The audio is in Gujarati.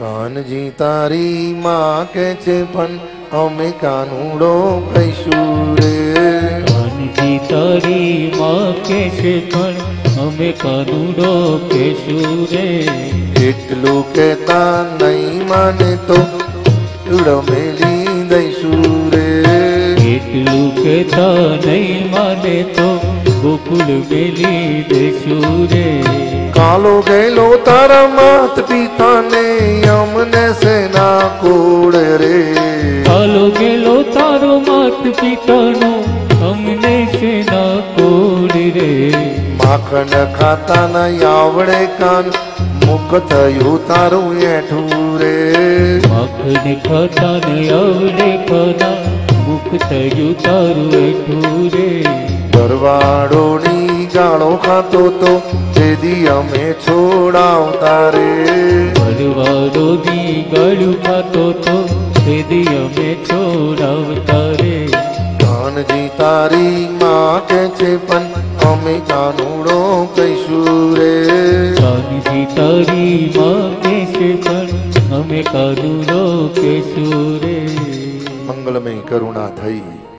કાનજી તારી માં કે છે પણ અમે કાનુડો કહીશું રે. કાનજી તારી માં કે છે પણ અમે કાનુડો કહીશું રે. એટલું કહેતા નહીં માને તો મેલી દઈશું રે. એટલું કહેતા નહીં માને તો ગોકુળ મેલી દઈશું રે. કાલો ગયેલો તારા માત પિતાને અમને સેના કોડ રે. કાલો ગયેલો તારો માત પિતાનો અમને સેના કોડ રે. માખણ ખાતા નહીં આવડે કાન મુખ થયું તારું એઠું રે. માખણ ખાતા નહીં આવડે ખાના મુખ થયું તારું એઠું રે. ભરવાડોની ગાળો ખાતો તો જેદી અમે છોડાવતા રે. ભરવાડોની ગાળું ખાતો તો તેદી અમે છોડાવતા રે. કાનજી તારી માં કે છે પણ અમે કાનુડો કહીશું રે. કાનજી તારી માં કે છે પણ અમે કાનુડો કહીશું રે. મંગલમય કરુણા થઈ.